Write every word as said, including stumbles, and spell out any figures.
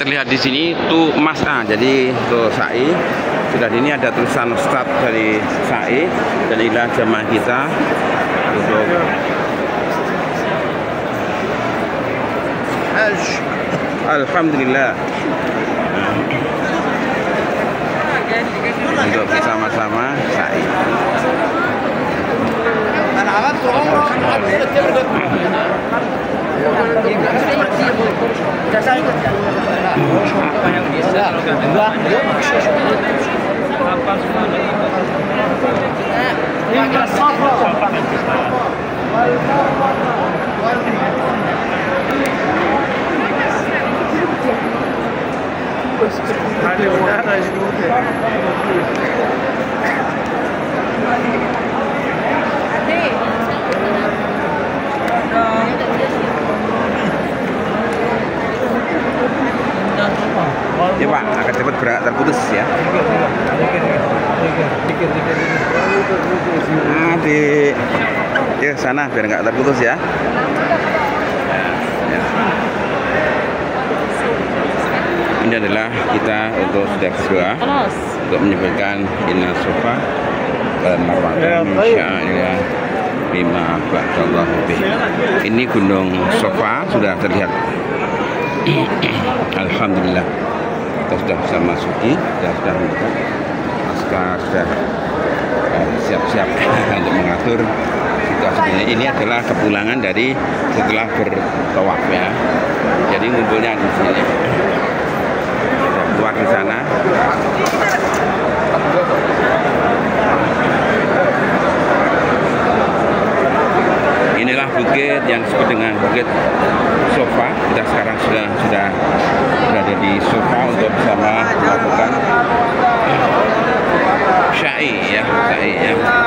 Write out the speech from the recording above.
terlihat di sini tuh Mas A. Jadi tuh sa'i sudah ini ada tulisan start dari sa'i dan inilah jamaah kita untuk alhamdulillah untuk bersama-sama sa'i. Ya Pak, akan cepat berangkat terputus ya. Adik, ya sana biar nggak terputus ya. Ini adalah kita untuk sudah berdoa untuk menyebutkan inna sofa dan marwatan insya'illah lima ba'dallah lebih. Ini gunung Sofa sudah terlihat. Alhamdulillah kita sudah bisa masuki, kita sudah mendekat. Askar sudah siap-siap untuk mengatur situasi ini. Ini adalah kepulangan dari setelah bertawaf ya. Jadi ngumpulnya di sini. Keluar di sana. Inilah bukit yang disebut dengan Bukit Sofa. Kita sekarang sudah sudah berada di Sofa untuk bersama melakukan sa'i ya, sa'i ya.